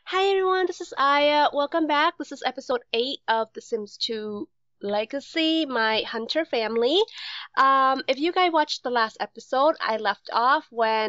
Hi everyone, this is Aya. Welcome back. This is episode 8 of The Sims 2 Legacy, my hunter family. If you guys watched the last episode, I left off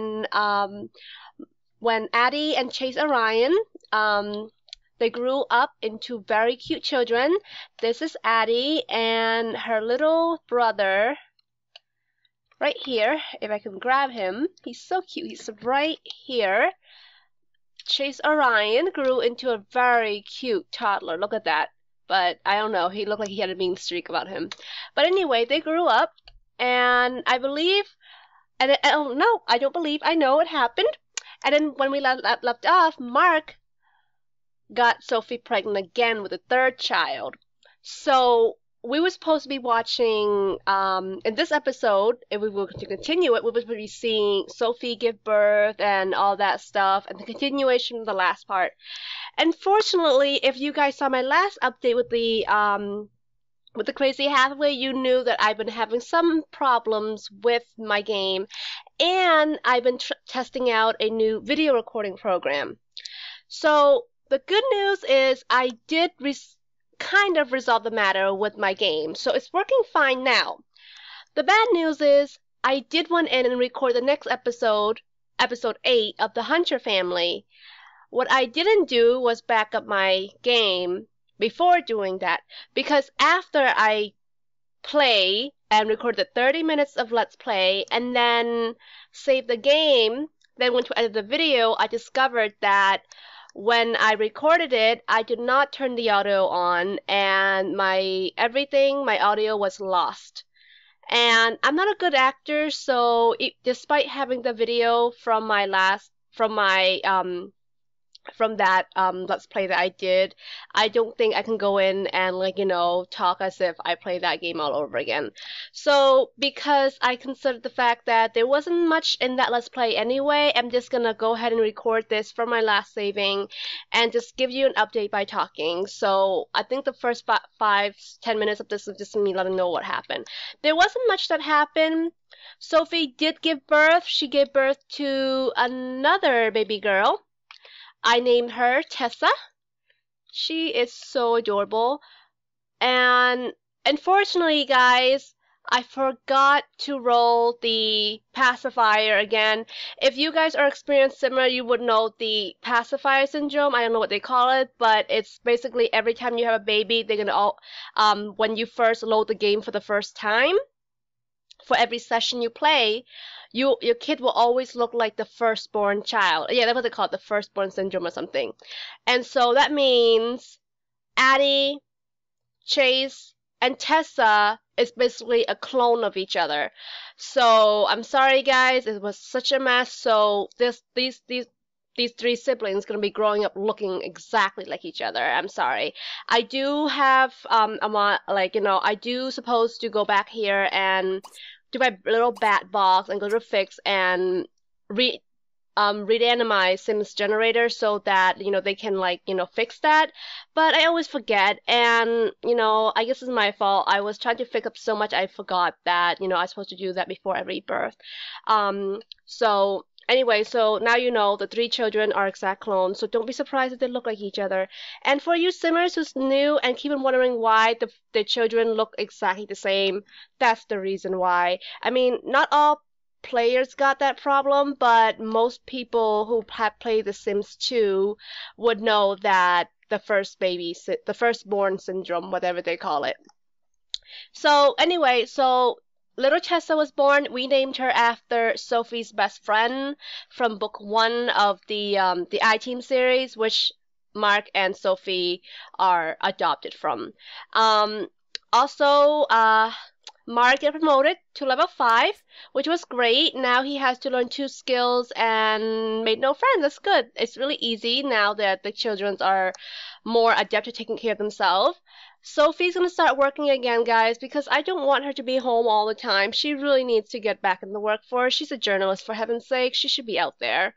when Addie and Chase Orion they grew up into very cute children. This is Addie and her little brother right here. If I can grab him, he's so cute. He's right here. Chase Orion grew into a very cute toddler. Look at that. But I don't know. He looked like he had a mean streak about him. But anyway, they grew up, and I believe, and oh no, I don't believe. I know it happened. And then when we left off, Mark got Sophie pregnant again with a third child. So we were supposed to be watching in this episode, if we were to continue it, we would be seeing Sophie give birth and all that stuff, and the continuation of the last part. Unfortunately, if you guys saw my last update with the Crazy Hathaway, you knew that I've been having some problems with my game, and I've been testing out a new video recording program. So the good news is I did kind of resolve the matter with my game, so it's working fine now. The bad news is I did went in and record the next episode, episode 8 of the Hunter family. What I didn't do was back up my game before doing that, because after I play and recorded 30 minutes of Let's Play and then saved the game, then went to edit the video, I discovered that when I recorded it, I did not turn the audio on, and my audio was lost. And I'm not a good actor, so despite having the video from that Let's Play that I did, I don't think I can go in and talk as if I played that game all over again. So because I considered the fact that there wasn't much in that Let's Play anyway, I'm just gonna go ahead and record this from my last saving and just give you an update by talking. So I think the first 5-10 minutes of this is just me letting know what happened. There wasn't much that happened. Sophie did give birth. She gave birth to another baby girl. I named her Tessa. She is so adorable. And unfortunately, guys, I forgot to roll the pacifier again. If you guys are experienced similar, you would know the pacifier syndrome. I don't know what they call it, but it's basically every time you have a baby, they're gonna when you first load the game for the first time, for every session you play, your kid will always look like the firstborn child. Yeah, that's what they call it, the firstborn syndrome or something. And so that means Addie, Chase, and Tessa is basically a clone of each other. So I'm sorry guys, it was such a mess. So these three siblings gonna be growing up looking exactly like each other. I'm sorry. I do have I do supposed to go back here and do my little bat box and go to fix and reanimize Sims generator so that they can fix that, but I always forget, and I guess it's my fault. I was trying to fix up so much I forgot that I was supposed to do that before every birth. So anyway, so now the three children are exact clones, so don't be surprised if they look like each other. And for you simmers who's new and keep on wondering why the children look exactly the same, that's the reason why. I mean, not all players got that problem, but most people who have played The Sims 2 would know that the firstborn syndrome, whatever they call it. So anyway, so little Tessa was born. We named her after Sophie's best friend from book 1 of the I-Team series, which Mark and Sophie are adopted from. Also, Mark got promoted to level 5, which was great. Now he has to learn 2 skills and made no friends. That's good. It's really easy now that the children are more adept at taking care of themselves. Sophie's going to start working again, guys, because I don't want her to be home all the time. She really needs to get back in the workforce. She's a journalist, for heaven's sake. She should be out there.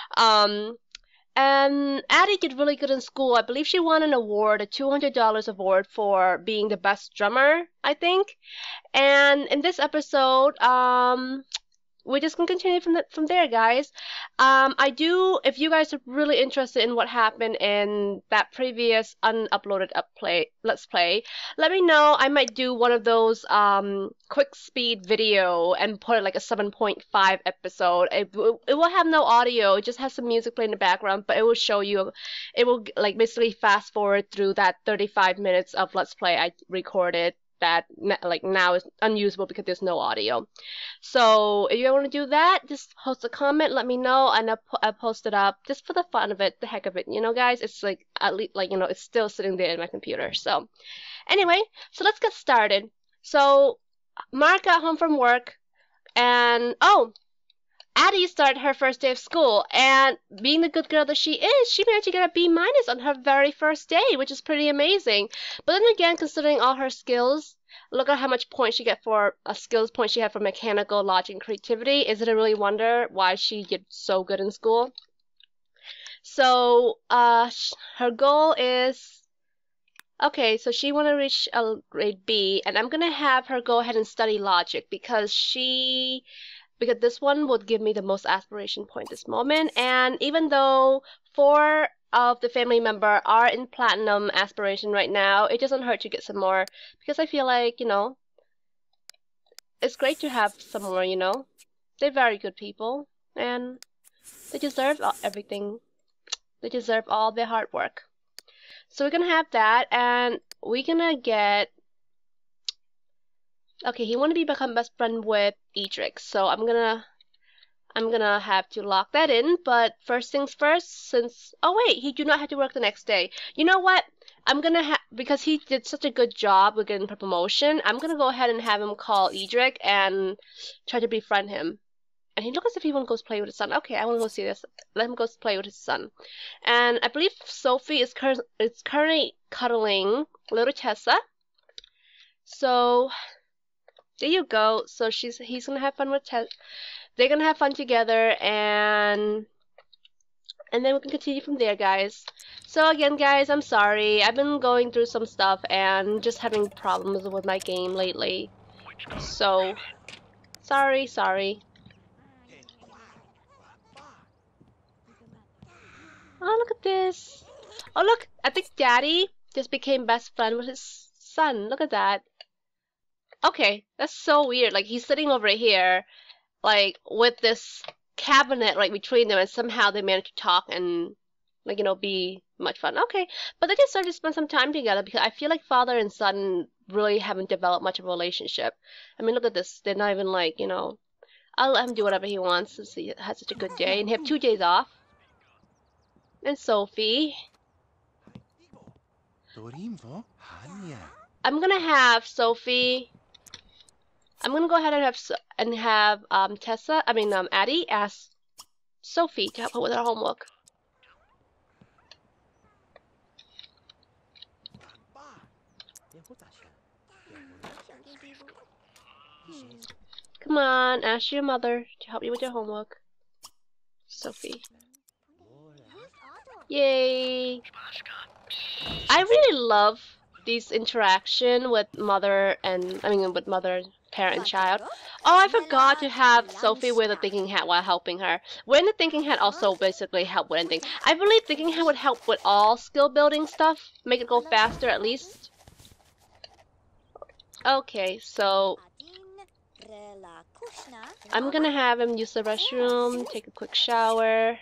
And Addie did really good in school. I believe she won an award, a $200 award for being the best drummer, I think. And in this episode, we're just gonna continue from there, guys. If you guys are really interested in what happened in that previous unuploaded let's play, let me know. I might do one of those quick speed video and put it like a 7.5 episode. It will have no audio, it just has some music playing in the background, but it will show you, it will like basically fast forward through that 35 minutes of let's play I recorded that like now is unusable because there's no audio. So if you want to do that, just post a comment, let me know, and I'll post it up just for the fun of it, the heck of it. You know, guys, it's like at least like it's still sitting there in my computer. So anyway, so let's get started. So Mark got home from work, and Addie started her first day of school, and being the good girl that she is, she managed to get a B minus on her very first day, which is pretty amazing. But then again, considering all her skills, look at how much points she get for skills points she had for mechanical, logic, and creativity. Is it a really wonder why she did so good in school? So her goal is, okay, so she want to reach a grade B, and I'm gonna have her go ahead and study logic because this one would give me the most aspiration point this moment. And even though 4 of the family member are in platinum aspiration right now, it doesn't hurt to get some more because I feel like, it's great to have some more, They're very good people and they deserve everything. They deserve all their hard work. So we're gonna have that, and we're gonna get, okay, he want to become best friend with Edric, so I'm gonna have to lock that in. But first things first, since wait, he do not have to work the next day. You know what? I'm gonna because he did such a good job with getting promotion, I'm gonna go ahead and have him call Edric and try to befriend him. And he looks as if he want to go play with his son. Okay, I want to go see this. Let him go play with his son. And I believe Sophie is currently cuddling little Tessa. So there you go. So he's gonna have fun with Tessa. They're gonna have fun together, and then we can continue from there, guys. So again, guys, I'm sorry. I've been going through some stuff and just having problems with my game lately. So sorry. Oh, look at this. Oh, look. I think Daddy just became best friend with his son. Look at that. Okay, that's so weird. Like, he's sitting over here, like, with this cabinet, like, between them, and somehow they managed to talk and, like, be much fun. Okay, but they just started to spend some time together because I feel like father and son really haven't developed much of a relationship. I mean, look at this. They're not even, like, I'll let him do whatever he wants since he has such a good day, and he have 2 days off. And Sophie. I'm gonna have Sophie. I'm gonna go ahead and have Addie ask Sophie to help her with her homework. Come on, ask your mother to help you with your homework. Sophie. Yay! I really love these interaction with mother, parent, and child. Oh, I forgot to have Sophie wear the thinking hat while helping her. Wearing the thinking hat also basically help with anything. I believe thinking hat would help with all skill building stuff, make it go faster at least. Okay, so I'm gonna have him use the restroom, take a quick shower.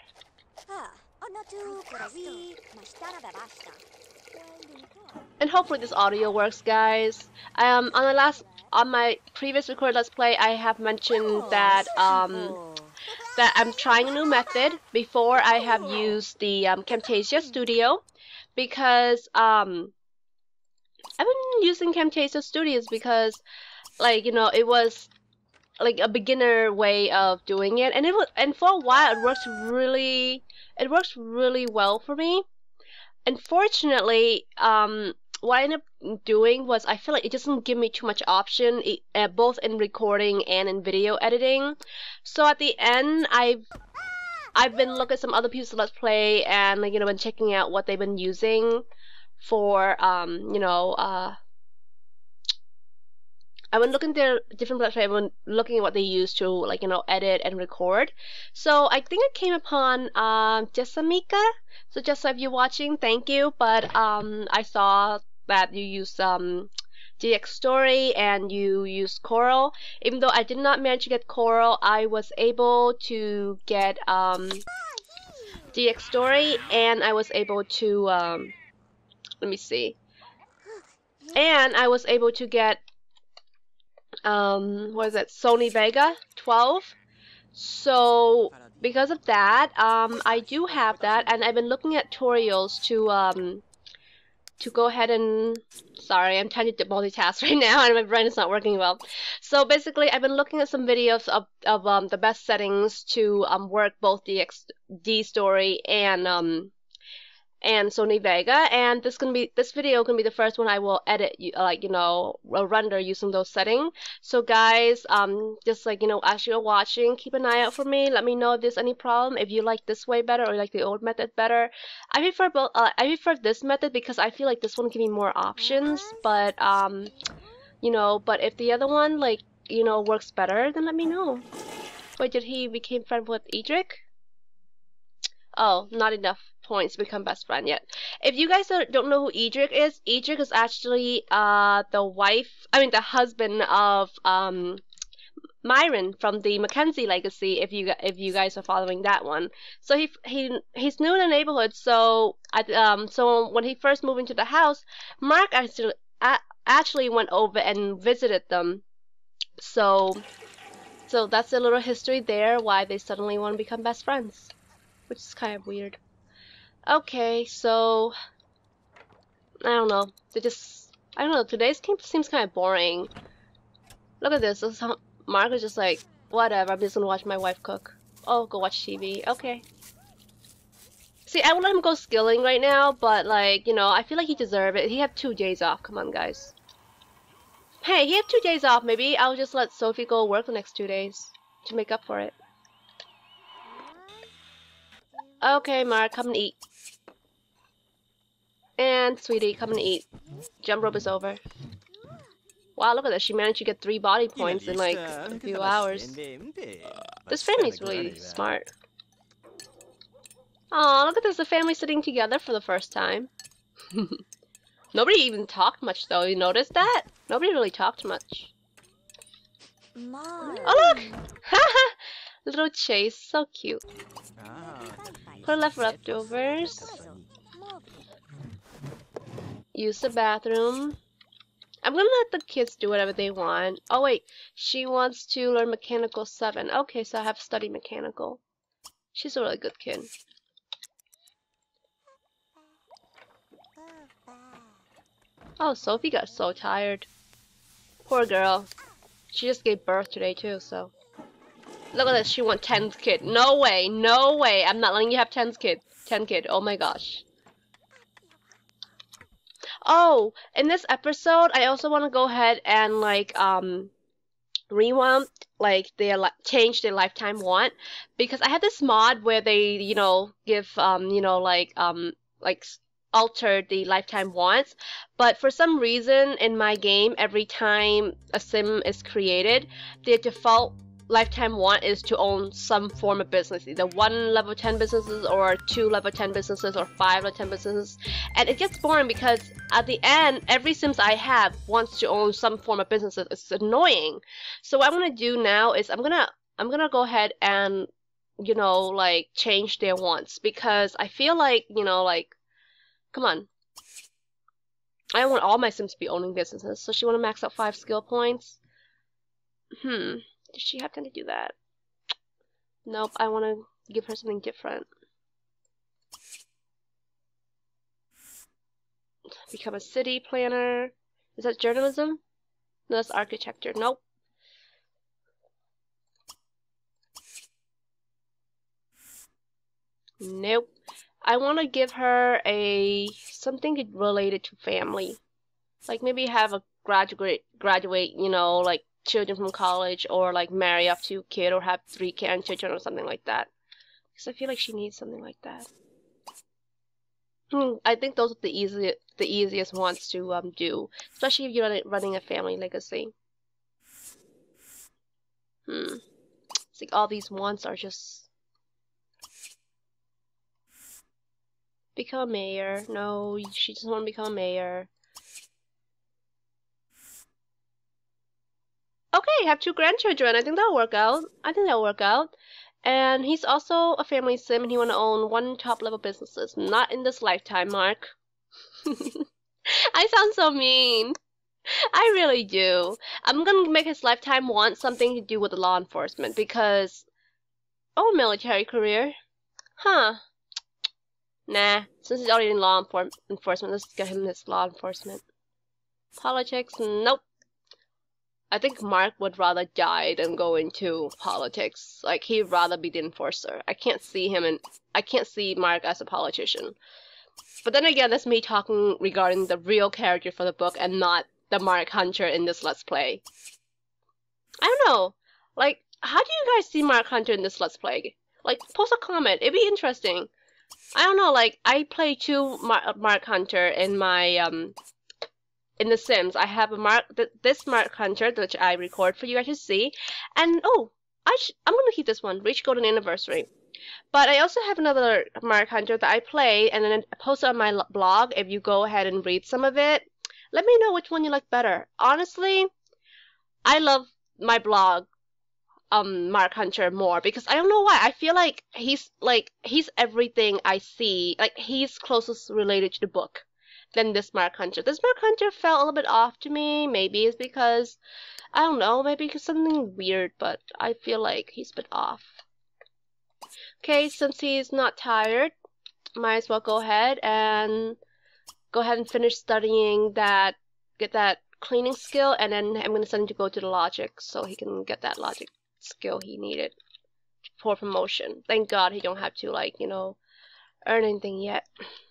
And hopefully this audio works, guys. On my previous recorded Let's Play, I have mentioned that that I'm trying a new method before I have used the Camtasia Studio, because I've been using Camtasia Studios because, like, it was like a beginner way of doing it, and for a while it works really well for me. Unfortunately, what I ended up doing was I feel like it doesn't give me too much option, both in recording and in video editing. So at the end, I've been looking at some other people's Let's Play and, like, been checking out what they've been using for I went looking at their different platforms. I went looking at what they use to, like, edit and record. So I think I came upon Jessamika. So Jessa, if you're watching, thank you. But I saw that you use DX Story and you use Coral. Even though I did not manage to get Coral, I was able to get DX Story, and I was able to let me see. And I was able to get what is that, Sony Vega 12. So because of that, I do have that, and I've been looking at tutorials to go ahead and, sorry, I'm trying to multitask right now and my brain is not working well. So basically, I've been looking at some videos of the best settings to work both DX Story and Sony Vega, and this video can be the first one I will edit, render using those settings. So guys, just as you're watching, keep an eye out for me. Let me know if there's any problem, if you like this way better or like the old method better. I prefer both. I prefer this method because I feel like this one gives me more options. But but if the other one works better, then let me know. Wait, did he became friend with Edric? Oh, not enough points to become best friend yet. If you guys don't know who Edric is actually the husband of Myron from the Mackenzie Legacy. If you guys are following that one, so he's new in the neighborhood. So so when he first moved into the house, Mark actually went over and visited them. So that's a little history there, why they suddenly want to become best friends, which is kind of weird. Okay, so I don't know. I don't know. Today's game seems kind of boring. Look at this. Mark is just like, whatever. I'm just gonna watch my wife cook. Oh, go watch TV. Okay. See, I would let him go skilling right now, but I feel like he deserves it. He had 2 days off. Come on, guys. Hey, he had 2 days off. Maybe I'll just let Sophie go work the next 2 days to make up for it. Okay, Mark, come and eat. And sweetie, come and eat. Jump rope is over. Wow, look at this. She managed to get 3 body points in like a few hours. This family's really smart. Aw, look at this. The family sitting together for the first time. Nobody even talked much though. You noticed that? Nobody really talked much. Oh, look! Haha! Little Chase. So cute. Put leftovers. Use the bathroom. I'm gonna let the kids do whatever they want. Oh wait, she wants to learn Mechanical 7. Okay, so I have to study Mechanical. She's a really good kid. Oh, Sophie got so tired. Poor girl. She just gave birth today too, so. Look at this, she wants 10th kid. No way, no way. I'm not letting you have 10th kid. 10 kid, oh my gosh. Oh, in this episode, I also want to go ahead and revamp change their lifetime want, because I had this mod where they give alter the lifetime wants, but for some reason in my game, every time a sim is created, the default lifetime want is to own some form of business, either 1 level 10 businesses or 2 level 10 businesses or 5 level 10 businesses. And it gets boring because at the end, every Sims I have wants to own some form of businesses. It's annoying. So what I'm gonna do now is I'm gonna go ahead and change their wants, because I feel like come on, I don't want all my Sims to be owning businesses. So she want to max out 5 skill points. Does she have time to do that? Nope, I want to give her something different. Become a city planner. Is that journalism? No, that's architecture. Nope. Nope. I want to give her something related to family. Like maybe have a graduate, children from college, or marry up to a kid, or have 3 grandchildren or something like that. Because I feel like she needs something like that. I think those are the easiest ones to do, especially if you're running a family legacy. It's like all these wants are just... Become a mayor. No, she doesn't want to become a mayor. Okay, have 2 grandchildren. I think that'll work out. And he's also a family sim, and he want to own 1 top-level businesses. Not in this lifetime, Mark. I sound so mean. I really do. I'm gonna make his lifetime want something to do with law enforcement because... Oh, military career. Huh. Nah, since he's already in law enforcement, let's get him his law enforcement. Politics? Nope. I think Mark would rather die than go into politics. Like, he'd rather be the enforcer. I can't see Mark as a politician. But then again, that's me talking regarding the real character for the book and not the Mark Hunter in this Let's Play. I don't know. Like, how do you guys see Mark Hunter in this Let's Play? Like, post a comment. It'd be interesting. I don't know, like, I play 2 Mark Hunter in my, in The Sims. I have a this Mark Hunter, which I record for you guys to see. And, oh, I'm gonna keep this one, Reach Golden Anniversary. But I also have another Mark Hunter that I play and then post on my blog. If you go ahead and read some of it, let me know which one you like better. Honestly, I love my blog, Mark Hunter more because I don't know why. I feel like he's everything I see. Like, he's closest related to the book than this Mark Hunter. This Mark Hunter felt a little bit off to me. Maybe it's because, I don't know, maybe because something weird, but I feel like he's a bit off. Okay, since he's not tired, might as well go ahead and finish studying that, get that cleaning skill, and then I'm going to send him to go to the logic so he can get that logic skill he needed for promotion. Thank God he don't have to, like, you know, earn anything yet.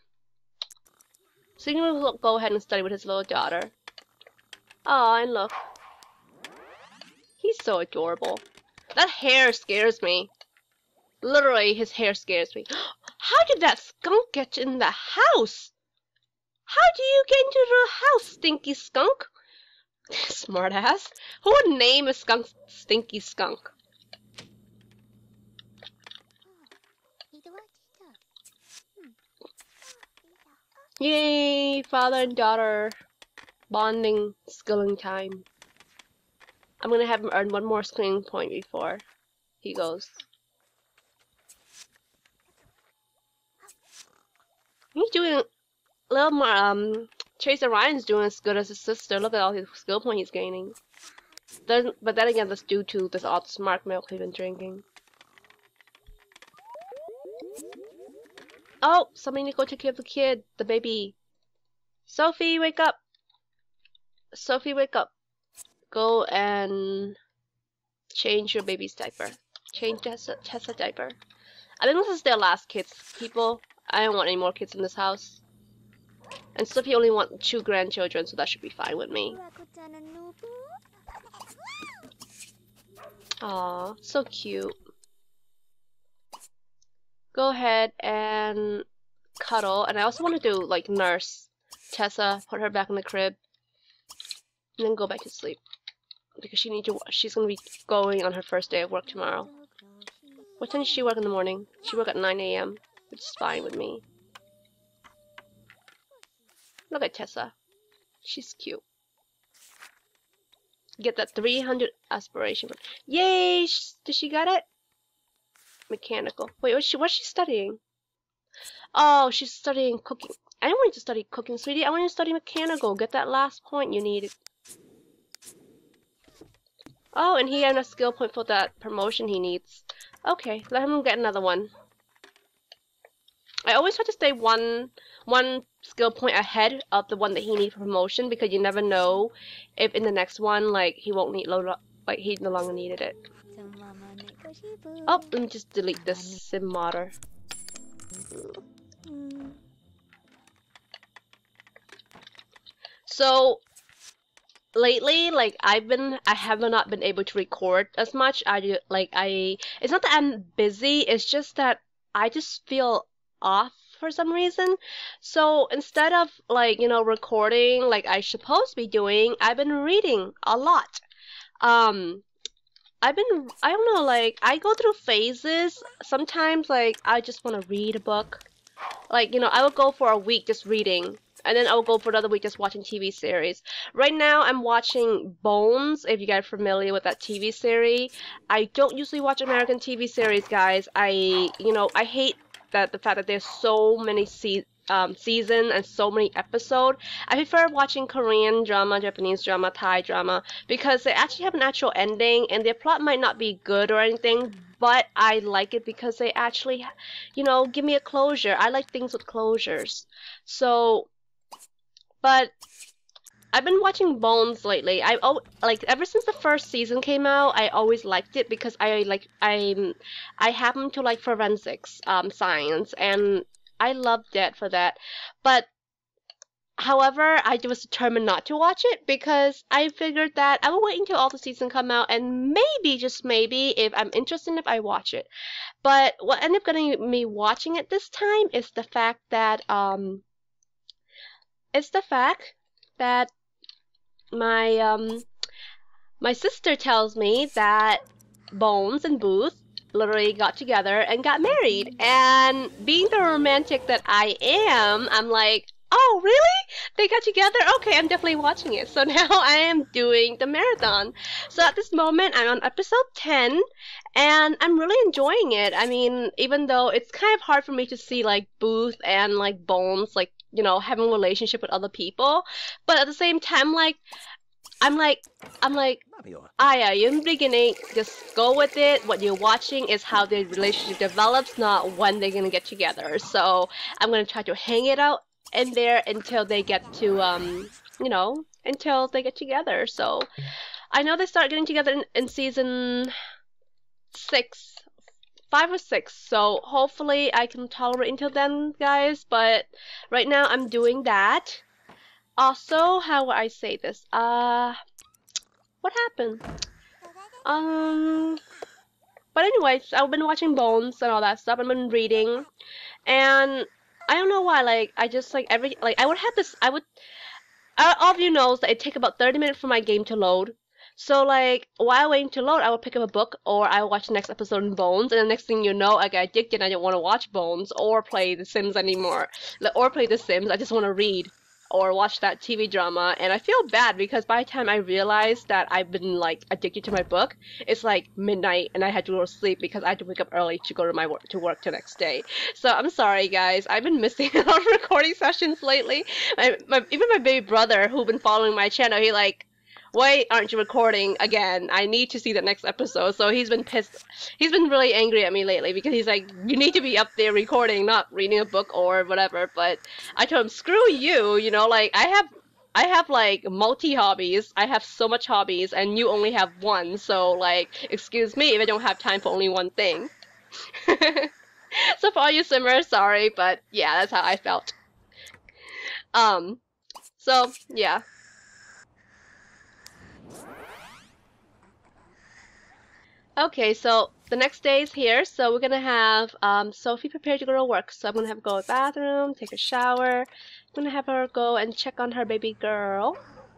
So he can go ahead and study with his little daughter. Aw, and look. He's so adorable. That hair scares me. Literally, his hair scares me. How did that skunk get in the house? How do you get into the house, stinky skunk? Smartass. Who would name a skunk Stinky Skunk? Yay! Father and daughter bonding skilling time. I'm gonna have him earn 1 more skilling point before he goes. He's doing little more, Chase Orion's doing as good as his sister. Look at all his skill points he's gaining. But then again, that's due to all the smart milk he's been drinking. Oh, somebody need to go take care of the kid, the baby. Sophie, wake up. Sophie, wake up. Go and change your baby's diaper. Change Tessa diaper. I think this is their last kids, people. I don't want any more kids in this house. And Sophie only wants 2 grandchildren, so that should be fine with me. Aw, so cute. Go ahead and cuddle. And I also want to do, like, nurse Tessa, put her back in the crib, and then go back to sleep. Because she's going to be going on her first day of work tomorrow. What time does she work in the morning? She works at 9 AM, which is fine with me. Look at Tessa. She's cute. Get that 300 aspiration. Yay! Did she get it? Mechanical. Wait, what's she studying? Oh, she's studying cooking. I don't want you to study cooking, sweetie. I want you to study mechanical. Get that last point you needed. Oh, and he had a skill point for that promotion he needs. Okay, let him get another one. I always try to stay one skill point ahead of the one that he needs for promotion because you never know if in the next one, like, he won't need like he no longer needed it. Oh, let me just delete this sim modder. So lately, like, I have not been able to record as much. It's not that I'm busy, it's just that I just feel off for some reason. So instead of, like, you know, recording like I supposed to be doing, I've been reading a lot. I don't know, like, I go through phases. Sometimes, like, I just want to read a book. Like, I would go for a week just reading, and then I would go for another week just watching TV series. Right now, I'm watching Bones, if you guys are familiar with that TV series. I don't usually watch American TV series, guys. I hate the fact that there's so many season and so many episodes. I prefer watching Korean drama, Japanese drama, Thai drama because they actually have an actual ending and their plot might not be good or anything, but I like it because they actually, give me a closure. I like things with closures. So, but I've been watching Bones lately. Like ever since the first season came out, I always liked it because I happen to like forensics science and I loved it for that. But however, I was determined not to watch it because I figured that I will wait until all the season come out and maybe, just maybe, if I'm interested if I watch it. But what ended up getting me watching it this time is the fact that my my sister tells me that Bones and Booth literally got together and got married. And being the romantic that I am, I'm like, oh, really? They got together? Okay, I'm definitely watching it. So now I am doing the marathon. So at this moment, I'm on episode 10, and I'm really enjoying it. I mean, even though it's kind of hard for me to see, like, Booth and, like, Bones, like, having a relationship with other people. But at the same time, like, I'm like, Aya, in the beginning, just go with it. What you're watching is how the relationship develops, not when they're gonna get together. So I'm gonna try to hang it out in there until they get to, until they get together. So I know they start getting together in season 6, 5 or 6. So hopefully I can tolerate until then, guys. But right now I'm doing that. Also, how would I say this? What happened? But anyways, I've been watching Bones and all that stuff. I've been reading, and I don't know why. Like, I just like I would have this. All of you knows that it take about 30 minutes for my game to load. So like while waiting to load, I will pick up a book or I will watch the next episode in Bones, and the next thing you know, I get addicted. And I don't want to watch Bones or play The Sims anymore, or play The Sims. I just want to read or watch that TV drama, and I feel bad because by the time I realize that I've been like addicted to my book, it's like midnight and I had to go to sleep because I had to wake up early to go to my work the next day. So I'm sorry, guys. I've been missing a lot of recording sessions lately. Even my baby brother, who been following my channel, he like, why aren't you recording again? I need to see the next episode. So he's been pissed. He's been really angry at me lately because he's like, you need to be up there recording, not reading a book or whatever. But I told him, screw you, like I have like multi hobbies. I have so much hobbies and you only have one. So like, excuse me if I don't have time for only one thing. So for all you simmers, sorry, but yeah, that's how I felt. So yeah. Okay, so the next day is here, so we're gonna have Sophie prepared to go to work. So I'm gonna have her go to the bathroom, take a shower. I'm gonna have her go and check on her baby girl.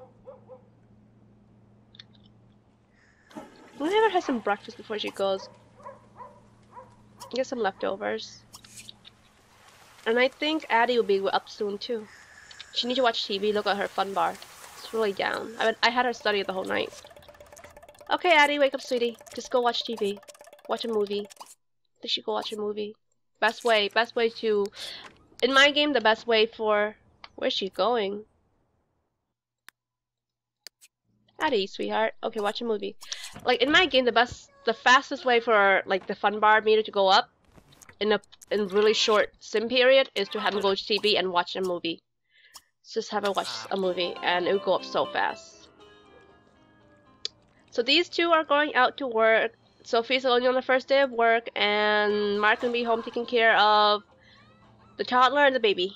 I'm gonna have her have some breakfast before she goes. Get some leftovers. And I think Addie will be up soon too. She needs to watch TV, look at her fun bar. It's really down. I had her study the whole night. Okay, Addie, wake up, sweetie. Just go watch TV. Watch a movie. They should go watch a movie. Best way to... In my game, the best way for... Where's she going? Addie, sweetheart. Okay, watch a movie. Like, in my game, the fastest way for, like, the fun bar meter to go up in a really short sim period is to have them go to TV and watch a movie. Just have her watch a movie, and it will go up so fast. So these two are going out to work. Sophie's only on the first day of work, and Mark can be home taking care of the toddler and the baby.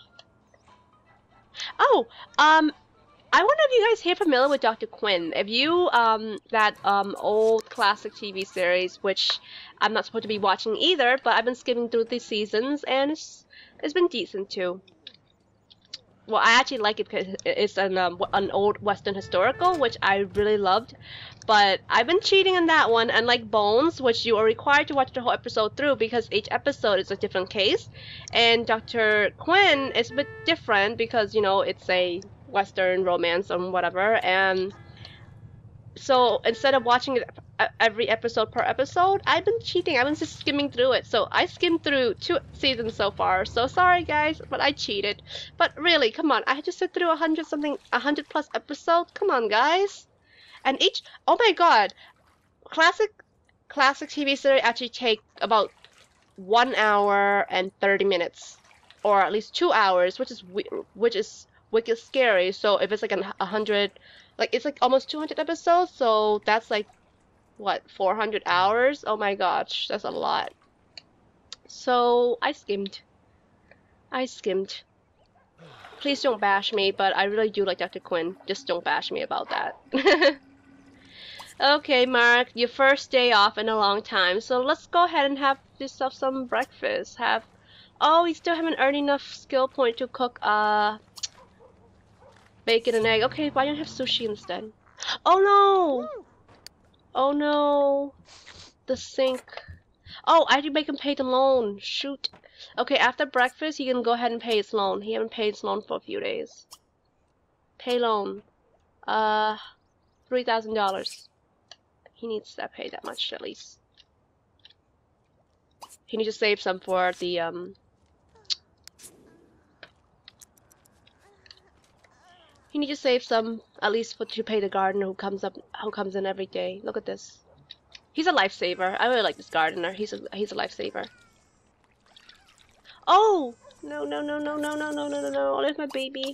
Oh, I wonder if you guys here familiar with Dr. Quinn. If you, that old classic TV series, which I'm not supposed to be watching either, but I've been skimming through these seasons, and it's been decent too. Well, I actually like it because it's an old Western historical, which I really loved. But I've been cheating on that one, unlike Bones, which you are required to watch the whole episode through because each episode is a different case. And Dr. Quinn is a bit different because, you know, it's a Western romance or whatever. And so instead of watching it every episode per episode, I've been cheating. I've been just skimming through it. So I skimmed through 2 seasons so far. So sorry guys, but I cheated. But really, come on, I just sit through 100 plus episodes. Come on guys. And each, oh my god, classic TV series actually take about 1 hour and 30 minutes, or at least 2 hours, which is wicked scary. So if it's like 100, like it's like almost 200 episodes, so that's like what, 400 hours? Oh my gosh, that's a lot. So I skimmed. Please don't bash me, but I really do like Dr. Quinn. Just don't bash me about that. Okay, Mark, your first day off in a long time, so let's go ahead and have yourself some breakfast. Oh, we still haven't earned enough skill point to cook bacon and egg. Okay, why don't you have sushi instead? Oh no! Oh no! The sink. Oh, I had to make him pay the loan. Shoot. Okay, after breakfast, he can go ahead and pay his loan. He hasn't paid his loan for a few days. Pay loan. $3,000. He needs to pay that much at least. He needs to save some for the He needs to save some at least to pay the gardener who comes in every day. Look at this. He's a lifesaver. I really like this gardener. He's a lifesaver. Oh no! There's my baby.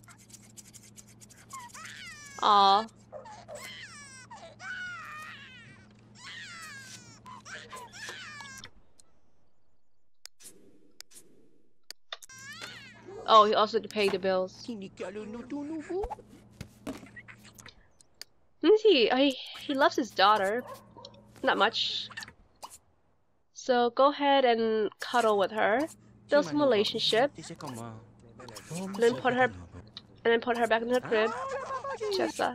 Aw. Oh, he also had to pay the bills. Let me see. He loves his daughter. Not much. So go ahead and cuddle with her. Build some relationship. And then put her back in her crib. Chessa.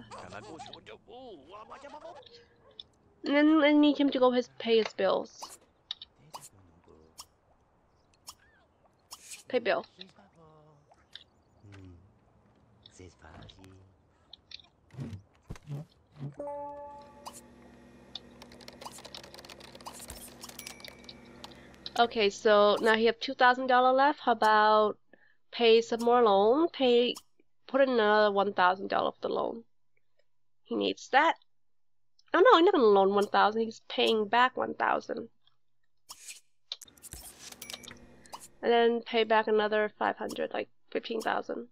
And then I need him to go pay his bills. Pay bill. Okay, so now you have $2,000 left. How about pay some more loan? Put in another $1,000 for the loan. He needs that. Oh no, he's not gonna loan 1,000. He's paying back 1,000. And then pay back another 500, like 15,000.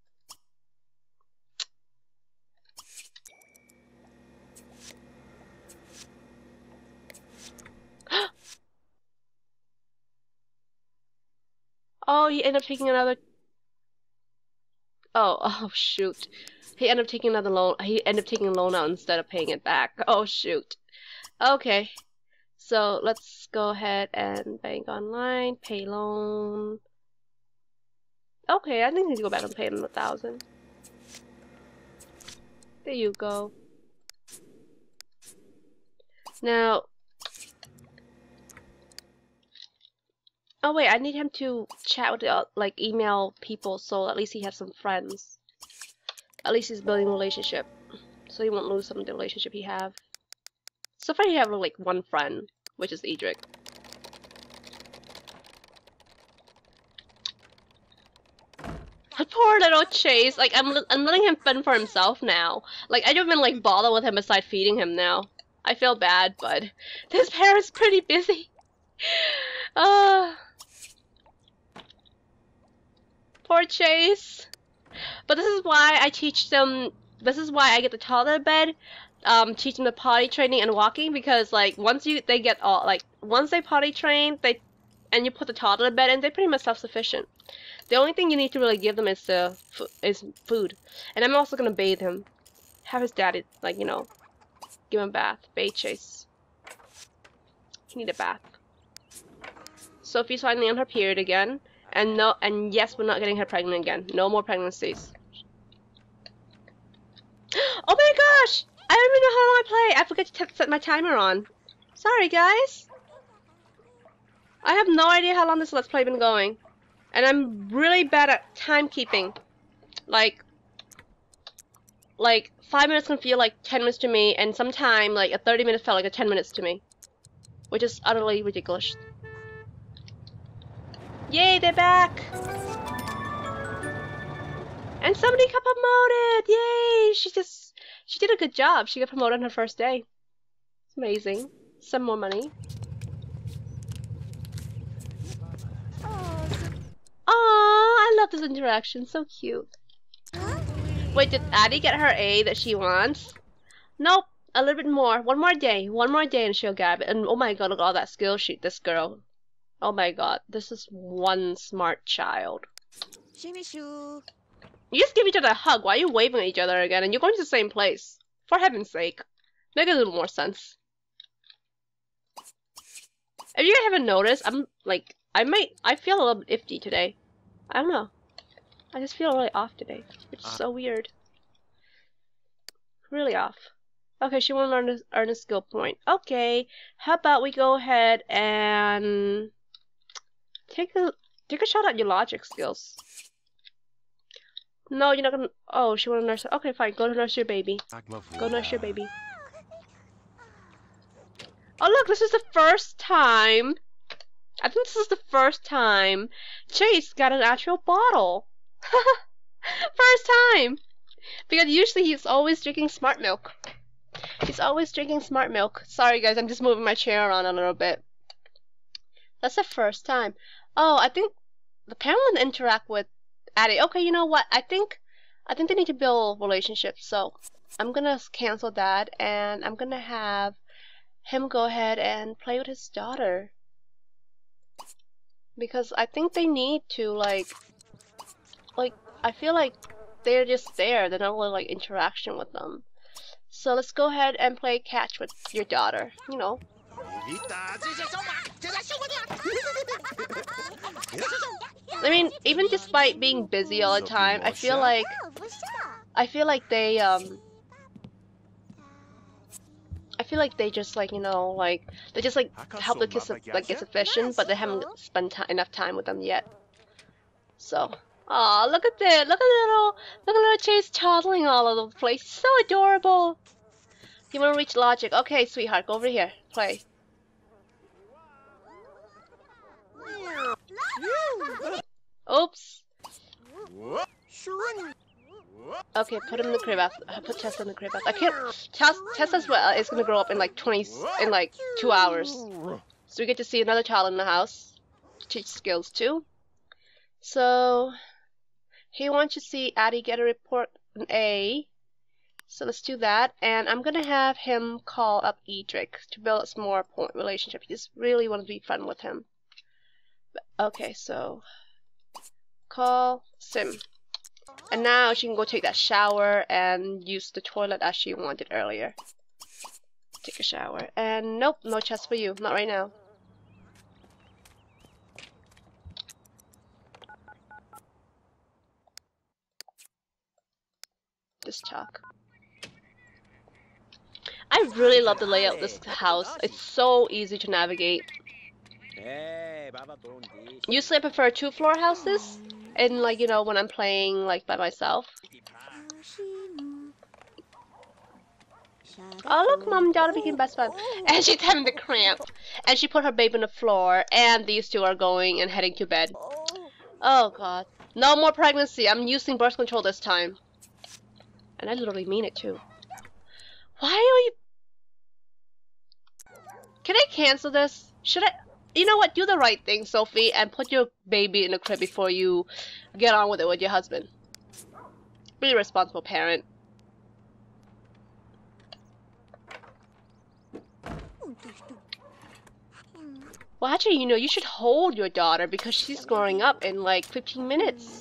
Oh, he ended up taking another. Oh shoot. He ended up taking another loan. He ended up taking a loan out instead of paying it back. Oh shoot. Okay. So let's go ahead and bank online, pay loan. Okay, I think I need to go back and pay him 1,000. There you go. Now. Oh wait, I need him to chat with like email people, so at least he has some friends. At least he's building a relationship, so he won't lose some of the relationship he have. So far, he have like one friend, which is Edric. Poor little Chase. Like I'm letting him fend for himself now. Like I don't even like bother with him aside feeding him now. I feel bad, but this parent's pretty busy. Poor Chase. But this is why I teach them. This is why I get the toddler bed. Teach them the potty training and walking, because like once they get all like once they potty train, and you put the toddler bed in, they're pretty much self-sufficient. The only thing you need to really give them is food. And I'm also gonna bathe him. Have his daddy, like, you know, give him a bath. Bathe Chase. He need a bath. Sophie's finally on her period again. And yes, we're not getting her pregnant again. No more pregnancies. Oh my gosh! I don't even know how long I play. I forgot to set my timer on. Sorry, guys. I have no idea how long this Let's Play been going. And I'm really bad at timekeeping. Like 5 minutes can feel like 10 minutes to me, and sometime like a 30 minutes felt like a 10 minutes to me. Which is utterly ridiculous. Yay, they're back! And somebody got promoted! Yay! She did a good job. She got promoted on her first day. It's amazing. Some more money. Aww, I love this interaction. So cute. Wait, did Addie get her A that she wants? Nope. A little bit more. One more day. One more day and she'll get it. And oh my god, look at all that skill sheet, this girl. Oh my god, this is one smart child. You just give each other a hug. Why are you waving at each other again? And you're going to the same place. For heaven's sake. Make a little more sense. If you guys haven't noticed, I'm like, I feel a little bit iffy today. I don't know. I just feel really off today. Which is so weird. Really off. Okay, she wants to earn a skill point. Okay, how about we go ahead and take a shot at your logic skills. No, you're not gonna. Oh, she wants to nurse. Okay, fine. Go to nurse your baby. Go nurse your baby. Oh look, this is the first time. I think this is the first time Chase got an actual bottle. First time. Because usually he's always drinking Smart Milk. He's always drinking Smart Milk. Sorry guys, I'm just moving my chair around a little bit. That's the first time. Oh, I think the parent will interact with Addie. Okay, you know what? I think they need to build relationships. So I'm gonna cancel that, and I'm gonna have him go ahead and play with his daughter. Because I think they need to like I feel like they're just there. They don't really like interaction with them. So let's go ahead and play catch with your daughter. You know. I mean, even despite being busy all the time, I feel like they just like, you know, like they just like help the kids like get sufficient, but they haven't spent enough time with them yet. So, aw, look at that! Look at little Chase toddling all over the place. So adorable. You want to reach logic? Okay, sweetheart, go over here. Play. Oops. Okay, put him in the crib after. Put Tessa in the crib after. I can't. Tessa's well is gonna grow up in like 2 hours. So we get to see another child in the house. Teach skills too. So he wants to see Addie get a report an A. So let's do that, and I'm gonna have him call up Edric to build a more point relationship. He just really wants to be fun with him. Okay, so call Sim. And now she can go take that shower and use the toilet as she wanted earlier. Take a shower. And nope, no chest for you. Not right now. Just talk. I really love the layout of this house. It's so easy to navigate. Usually I prefer 2-floor houses. And like, you know, when I'm playing like by myself. Oh look, mom and daughter became best friends. And she's having the cramp. And she put her baby on the floor. And these two are going and heading to bed. Oh god. No more pregnancy. I'm using birth control this time. And I literally mean it too. Why are you... Can I cancel this? Should I... You know what? Do the right thing, Sophie, and put your baby in the crib before you get on with it with your husband. Be a responsible parent. Well, actually, you know, you should hold your daughter because she's growing up in like 15 minutes.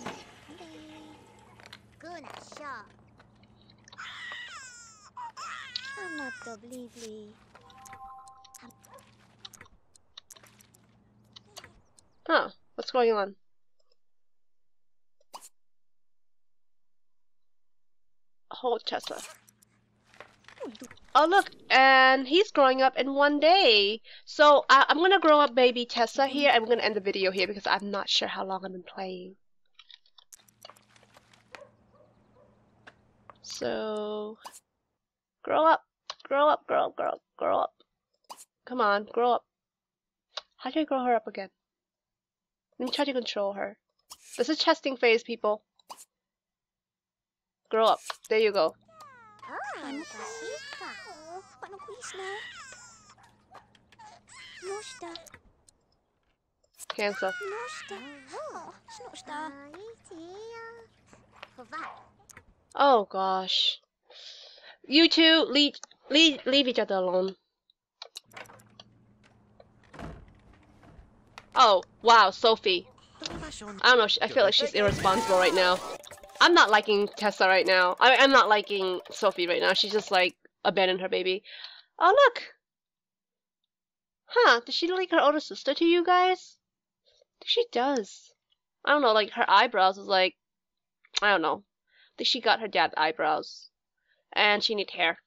Huh, what's going on? Hold Tessa. Oh look, and he's growing up in 1 day. So I'm gonna grow up baby Tessa here. I'm gonna end the video here because I'm not sure how long I've been playing. So grow up, grow up, grow up, grow up, grow up. Come on, grow up. How do I grow her up again? Let me try to control her. This is testing phase, people. Grow up. There you go. Cancel. Oh gosh. You two leave each other alone. Oh wow, Sophie. I don't know. I feel like she's irresponsible right now. I'm not liking Tessa right now. I'm not liking Sophie right now. She's just like abandoned her baby. Oh look. Huh? Does she like her older sister to you guys? I think she does. I don't know. Like her eyebrows is like, I don't know. I think she got her dad's eyebrows, and she needs hair.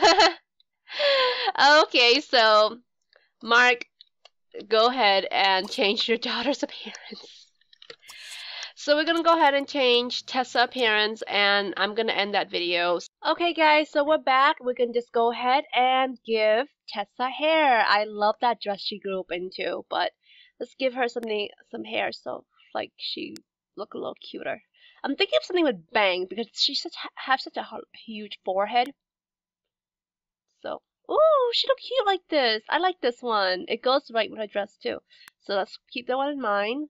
Okay, so Mark, go ahead and change your daughter's appearance. So we're gonna go ahead and change Tessa's appearance, and I'm gonna end that video. Okay guys, so we're back. We can just go ahead and give Tessa hair. I love that dress she grew up into, but let's give her some hair so like she look a little cuter. I'm thinking of something with bangs because she has such a huge forehead. So, ooh, she look cute like this. I like this one. It goes right with her dress too. So let's keep that one in mind.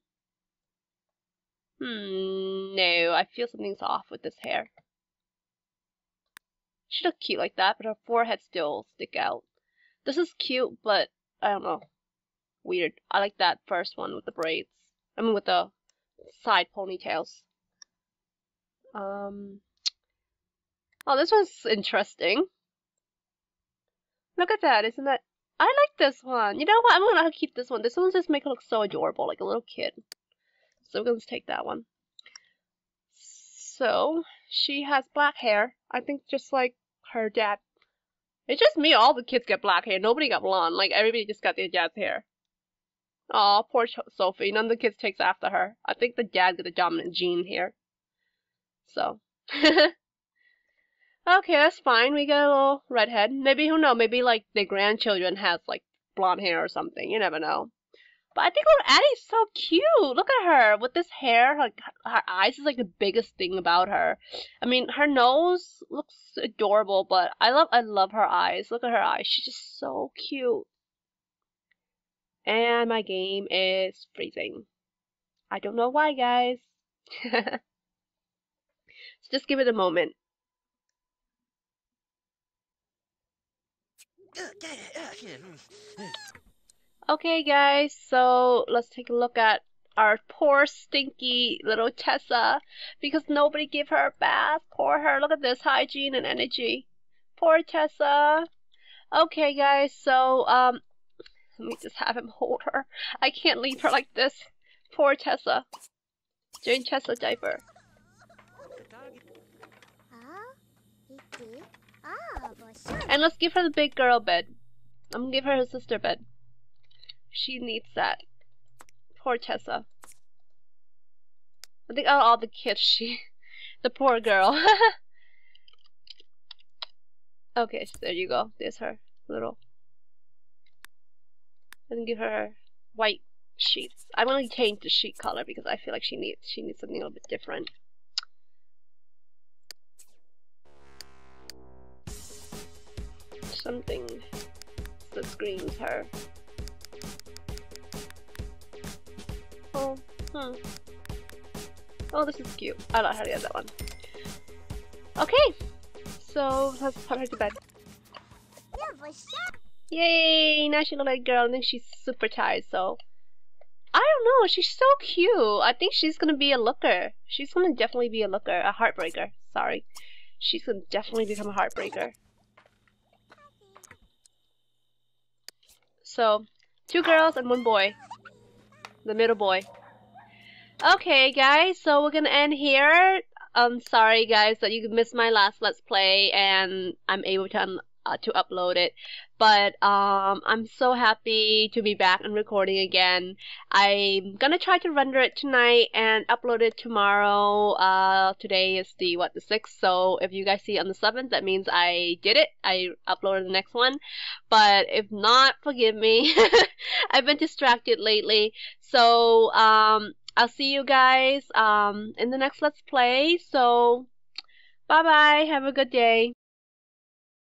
No, I feel something's off with this hair. She look cute like that, but her forehead still stick out. This is cute, but I don't know. Weird. I like that first one with the braids. I mean, with the side ponytails. Oh, this one's interesting. Look at that, isn't that? I like this one. You know what? I'm gonna keep this one. This one just make her look so adorable, like a little kid. So we're gonna take that one. So she has black hair. I think just like her dad. It's just me. All the kids get black hair. Nobody got blonde. Like everybody just got their dad's hair. Aw, poor Sophie. None of the kids takes after her. I think the dad got the dominant gene here. So. Okay, that's fine. We got a little redhead. Maybe, who knows? Maybe like their grandchildren has like blonde hair or something. You never know. But I think little Addie's so cute. Look at her with this hair. Like her eyes is like the biggest thing about her. I mean, her nose looks adorable, but I love her eyes. Look at her eyes. She's just so cute. And my game is freezing. I don't know why, guys. So just give it a moment. Okay guys, so let's take a look at our poor stinky little Tessa because nobody gave her a bath. Poor her. Look at this hygiene and energy. Poor Tessa. Okay guys, so let me just have him hold her. I can't leave her like this. Poor Tessa. Jane Tessa diaper. And let's give her the big girl bed. I'm gonna give her her sister bed. She needs that. Poor Tessa. I think out of all the kids, the poor girl. Okay, so there you go. There's her little. And give her white sheets. I'm gonna change the sheet color because I feel like she needs something a little bit different. Something that screams her. Oh, oh, this is cute. I like how to get that one. Okay, so let's put her to bed. Yay! Now she looks like a girl. I think she's super tired, so I don't know. She's so cute. I think she's gonna be a looker. She's gonna definitely be a looker, a heartbreaker. Sorry, she's gonna definitely become a heartbreaker. So, 2 girls and 1 boy. The middle boy. Okay, guys, so we're gonna end here. I'm sorry, guys, that you missed my last Let's Play, and I'm able to to upload it. But I'm so happy to be back and recording again. I'm gonna try to render it tonight and upload it tomorrow. Today is the 6th, so if you guys see it on the 7th, that means I did it. I uploaded the next one. But if not, forgive me. I've been distracted lately. So I'll see you guys in the next Let's Play. So bye bye. Have a good day.